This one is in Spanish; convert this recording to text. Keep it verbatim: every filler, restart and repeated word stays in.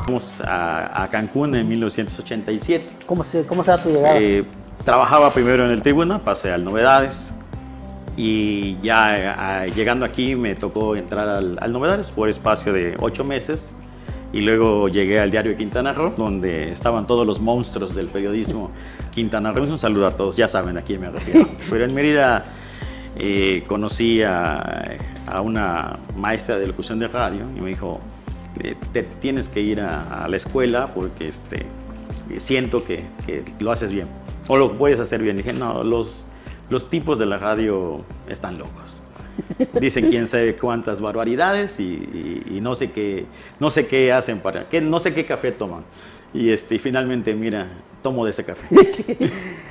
Fuimos a, a Cancún en mil novecientos ochenta y siete. ¿Cómo se, cómo se da tu llegada? Eh, trabajaba primero en el Tribuna, pasé al Novedades y ya a, llegando aquí me tocó entrar al, al Novedades por espacio de ocho meses y luego llegué al diario de Quintana Roo, donde estaban todos los monstruos del periodismo Quintana Roo. Un saludo a todos, ya saben a quién me refiero. Pero en Mérida eh, conocí a, a una maestra de locución de radio y me dijo: te tienes que ir a, a la escuela porque este, siento que, que lo haces bien o lo puedes hacer bien. Dije, no, los, los tipos de la radio están locos. Dicen quién sabe cuántas barbaridades y, y, y no sé qué, no sé qué hacen para, qué, no sé qué café toman. Y este, finalmente, mira, tomo de ese café.